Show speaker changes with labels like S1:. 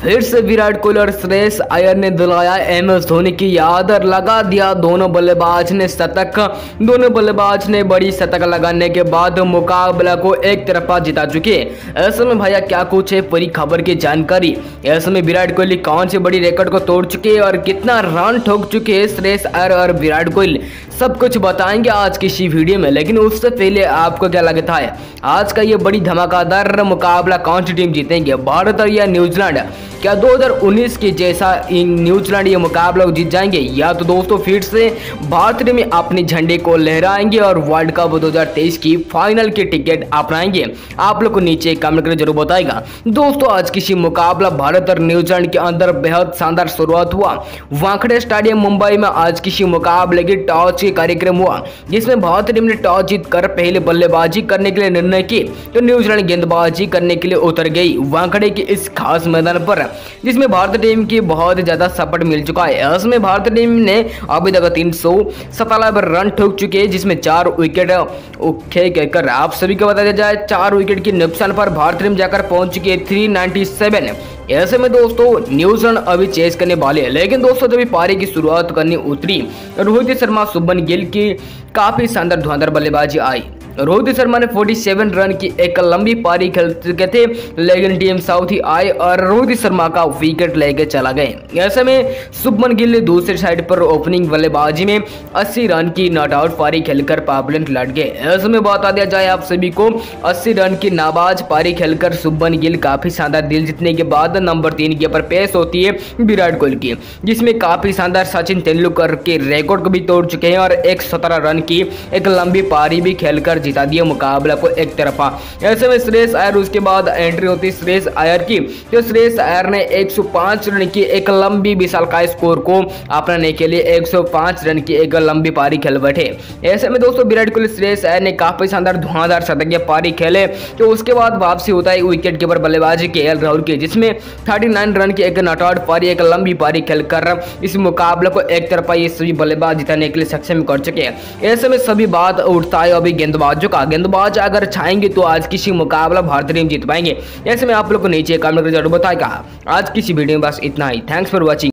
S1: फिर से विराट कोहली और श्रेयस अय्यर ने दिलाया MS धोनी की याद और लगा दिया दोनों बल्लेबाज ने शतक। दोनों बल्लेबाज ने बड़ी शतक लगाने के बाद मुकाबला को एक तरफा जिता चुके। ऐसे में भैया क्या कुछ है पूरी खबर की जानकारी। ऐसे में विराट कोहली कौन सी बड़ी रिकॉर्ड को तोड़ चुके और कितना रन ठोक चुके हैं श्रेयस अय्यर और विराट कोहली, सब कुछ बताएंगे आज की इसी वीडियो में। लेकिन उससे पहले आपको क्या लगता है आज का ये बड़ी धमाकेदार मुकाबला कौन सी टीम जीतेंगे, भारत और या न्यूजीलैंड? क्या 2019 के जैसा न्यूजीलैंड ये मुकाबला जीत जाएंगे, या तो दोस्तों फिर से भारत टीम में अपने झंडे को लहराएंगे और वर्ल्ड कप 2023 की फाइनल की टिकट अपनाएंगे? आप लोग को नीचे कमेंट करके जरूर बताएगा। दोस्तों आज किसी मुकाबला भारत और न्यूजीलैंड के अंदर बेहद शानदार शुरुआत हुआ। वानखेड़े स्टेडियम मुंबई में आज किसी मुकाबले की टॉस के कार्यक्रम हुआ, जिसमें भारत टीम ने टॉस जीत कर पहले बल्लेबाजी करने के लिए निर्णय की तो न्यूजीलैंड गेंदबाजी करने के लिए उतर गई वानखेड़े के इस खास मैदान पर, जिसमें भारतीय टीम की बहुत ज्यादा सपोर्ट मिल चुका है। इसमें भारतीय टीम ने अभी तक 397 रन ठोक चुके हैं, जिसमें 4 विकेट कर आप सभी को बता दिया जाए 4 विकेट के नुकसान पर भारतीय टीम जाकर पहुंच चुकी है 397। ऐसे में दोस्तों न्यूजीलैंड अभी चेस करने वाले हैं। लेकिन दोस्तों जब पारी की शुरुआत करनी उतरी, रोहित शर्मा शुभमन गिल की काफी शानदार धुआंधार बल्लेबाजी आई। रोहित शर्मा ने 47 रन की एक लंबी पारी खेल चुके थे, लेकिन टीम साउथ ही आए और रोहित शर्मा का विकेट लेकर चला गए। ऐसे में शुभमन गिल ने दूसरी साइड पर ओपनिंग बल्लेबाजी में 80 रन की नॉट आउट पारी खेलकर पावलेंट लौट गए। ऐसे में बता दिया जाए आप सभी को 80 रन की नाबाज पारी खेलकर शुभमन गिल काफी शानदार दिल जीतने के बाद नंबर 3 के ऊपर पेश होती है विराट कोहली की, जिसमें काफी शानदार सचिन तेंदुलकर के रिकॉर्ड को भी तोड़ चुके हैं और 117 रन की एक लंबी पारी भी खेलकर जिता दिया मुकाबला को एक तरफा। ऐसे में श्रेयस अय्यर उसके बाद एंट्री होती श्रेयस अय्यर की, तो श्रेयस अय्यर ने 105 रन की एक लंबी विशालकाय स्कोर को अपनाने के लिए 105 रन की एक लंबी पारी खेल बैठे। ऐसे में दोस्तों विराट कोहली श्रेयस अय्यर ने काफी शानदार धुआंधार शतकीय पारी खेले, तो उसके बाद वापसी होता है विकेट कीपर बल्लेबाजी KL राहुल की, जिसमें 39 रन की एक नॉट आउट पारी एक लंबी पारी खेलकर इस मुकाबले को एक तरफा ये सभी बल्लेबाज जिताने के लिए सक्षम कर चुके हैं। ऐसे में सभी बात उठता है अभी गेंदबाज अगर चाहेंगे तो आज किसी मुकाबला भारतीय टीम जीत पाएंगे। ऐसे में आप लोग को नीचे कमेंट करके जरूर बताएगा। आज किसी वीडियो में बस इतना ही। Thanks for watching.